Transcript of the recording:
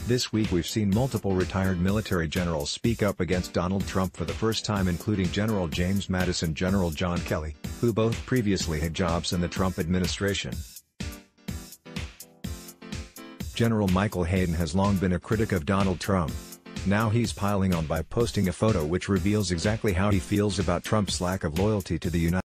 This week we've seen multiple retired military generals speak up against Donald Trump for the first time, including General James Mattis and General John Kelly, who both previously had jobs in the Trump administration. General Michael Hayden has long been a critic of Donald Trump. Now he's piling on by posting a photo which reveals exactly how he feels about Trump's lack of loyalty to the United States.